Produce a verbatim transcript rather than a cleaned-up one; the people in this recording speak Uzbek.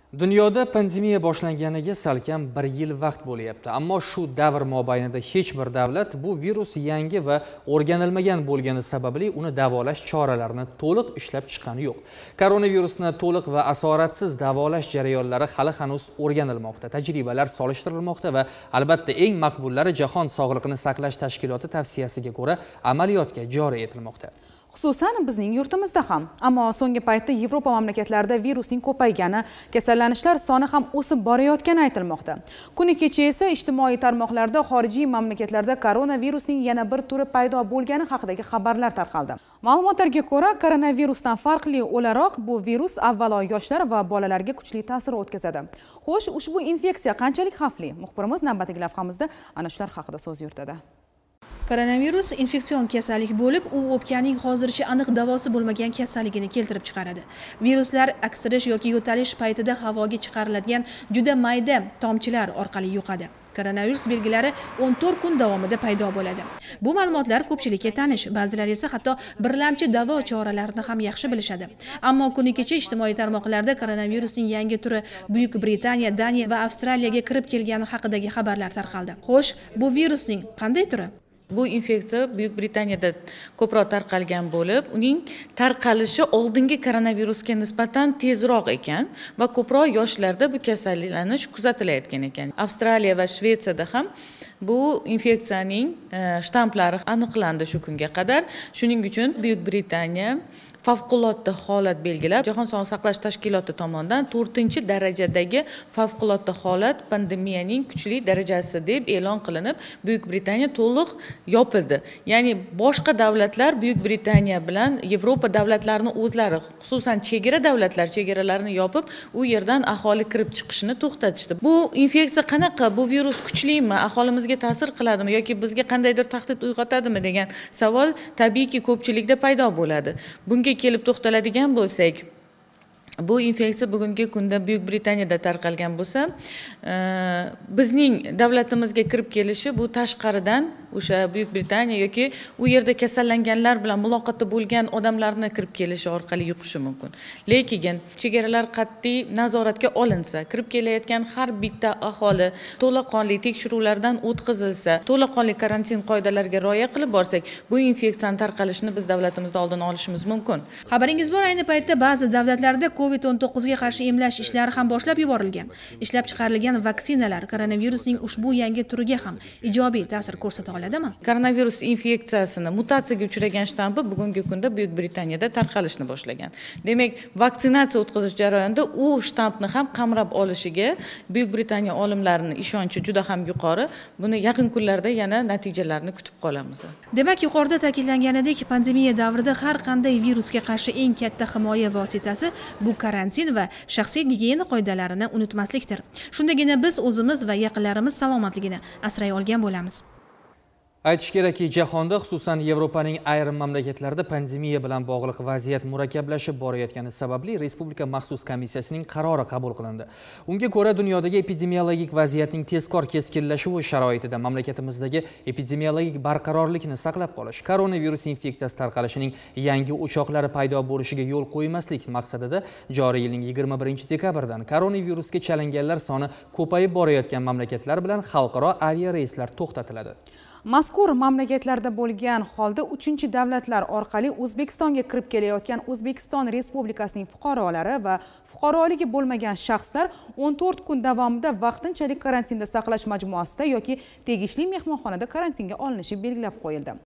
Dunyoda pandemiya boshlanganiga salkam bir yil vaqt bo'lyapti. Ammo shu davr mobaynida hech bir davlat bu virus yangi va o'rganilmagan bo'lgani sababli uni davolash choralarini to'liq ishlab chiqqani yo'q. Koronavirusni to'liq va asoratsiz davolash jarayonlari hali hanuz o'rganilmoqda, tajribalar solishtirilmoqda va albatta eng maqbullari Jahon Sog'liqni saqlash tashkiloti tavsiyasiga ko'ra amaliyotga joriy etilmoqda. Xususan bizning yurtimizda ham. Ammo so'nggi paytda Yevropa mamlakatlarida virusning ko'paygani, kasallanishlar soni ham o'sib borayotgani aytilmoqda. Kuni kecha esa ijtimoiy tarmoqlarda xorijiy mamlakatlarda koronavirusning yana bir turi paydo bo'lgani haqidagi xabarlar tarqaldi. Ma'lumotlarga ko'ra, koronavirusdan farqli o'laroq bu virus avvalo yoshlar va bolalarga kuchli ta'sir o'tkazadi. Xo'sh, ushbu infeksiya qanchalik xavfli? Muxbirimiz navbatdagi lavhamizda ana shular haqida so'z yuritadi. Koronavirus infeksion kasallik bo'lib, u o'pkaning hozircha aniq davosi bo'lmagan kasalligini keltirib chiqaradi. Viruslar aksirish yoki yo'talish paytida havoga chiqariladigan juda mayda tomchilar orqali yuqadi. Koronavirus belgilari o'n to'rt kun davomida paydo bo'ladi. Bu ma'lumotlar ko'pchilikka tanish, ba'zilar esa hatto birlamchi davo choralarini ham yaxshi bilishadi. Ammo kuni kecha ijtimoiy tarmoqlarda koronavirusning yangi turi Buyuk Britaniya, Daniya va Avstraliyaga kirib kelgani haqidagi xabarlar tarqaldi. Xo'sh, bu virusning qanday turi? Bu infeksiya Buyuk Britaniyada ko'proq tarqalgan bo'lib, uning tarqalishi oldingi koronavirusga nisbatan tezroq ekan va ko'proq yoshlarda bu kasallanish kuzatilayotgan ekan. Avstraliya va Shvetsiyada ham bu infeksiyaning shtamplari aniqlandi shu kunga qadar. Shuning uchun Buyuk Britaniya favqulodda holat belgilab, Jahon Sog'liqni saqlash tashkiloti tomonidan to'rtinchi darajadagi favqulodda holat pandemiyaning kuchli darajasi deb e'lon qilinib, Buyuk Britaniya to'liq yopildi. Ya'ni boshqa davlatlar Buyuk Britaniya bilan Yevropa davlatlarini o'zlari, xususan chegara davlatlar chegaralarini yopib, u yerdan aholi kirib chiqishini to'xtatishdi. Bu infeksiya qanaqa? Bu virus kuchlimi? Aholimizga ta'sir qiladimi yoki bizga qandaydir tahdid uyg'otadimi degan savol tabiiyki ko'pchilikda paydo bo'ladi. Bunga kelib to'xtaladigan bo'lsak, bu infeksiya bugungi kunda Buyuk Britaniyada tarqalgan bo'lsa, bizning davlatimizga kirib kelishi bu tashqaridan o'sha Buyuk Britaniya yoki u yerda kasallanganlar bilan muloqotda bo'lgan odamlarni kirib kelishi orqali yuqishi mumkin. Lekin chegaralar qat'iy nazoratga olinsa, kirib kelayotgan har bitta aholi to'laqonli tekshiruvlardan o'tkazilsa, to'laqonli karantin qoidalariga rioya qilib borsak, bu infeksiyaning tarqalishini biz davlatimizda oldini olishimiz mumkin. Xabaringiz bor, ayni paytda ba'zi davlatlarda COVID o'n to'qqiz ga qarshi emlash ishlari ham boshlab yuborilgan. Ishlab chiqarilgan vaksinalar koronavirusning ushbu yangi turiga ham ijobiy ta'sir ko'rsata oladimi? Koronavirus infeksiyasini mutatsiyaga uchragan shtampi bugungi kunda Buyuk Britaniyada tarqalishni boshlagan. Demak, vaksinatsiya o'tkazish jarayonida u shtampni ham qamrab olishiga Buyuk Britaniya olimlarining ishonchi juda ham yuqori. Buni yaqin kunlarda yana natijalarini kutib qolamiz. Demak, yuqorida ta'kidlanganidek, pandemiya davrida har qanday virusga qarshi eng katta himoya vositasi bu karantin va shaxsiy gigiyena qoidalarini unutmaslikdir. Shundagina biz o'zimiz va yaqinlarimiz salomatligini asray olgan bo'lamiz. Aytish kerakki, jahonda, xususan Yevropaning ayrim mamlakatlarida pandemiya bilan bog'liq vaziyat murakkablashib borayotgani sababli Respublika maxsus komissiyasining qarori qabul qilindi. Unga ko'ra, dunyodagi epidemiologik vaziyatning tezkor keskinlashuvi sharoitida mamlakatimizdagi epidemiologik barqarorlikni saqlab qolish, koronavirus infeksiyasi tarqalishining yangi o'choqlari paydo bo'lishiga yo'l qo'ymaslik maqsadida joriy yilning yigirma birinchi dekabridan koronavirusga chalinganlar soni ko'payib borayotgan mamlakatlar bilan xalqaro aviareyslar to'xtatiladi. Mazkur mamlakatlarda bo'lgan holda uchinchi davlatlar orqali O'zbekistonga kirib kelayotgan O'zbekiston Respublikasining fuqarolari va fuqaroligi bo'lmagan shaxslar o'n to'rt kun davomida vaqtinchalik karantinda saqlash majmuasida yoki tegishli mehmonxonada karantinga olinishi belgilab qo'yildi.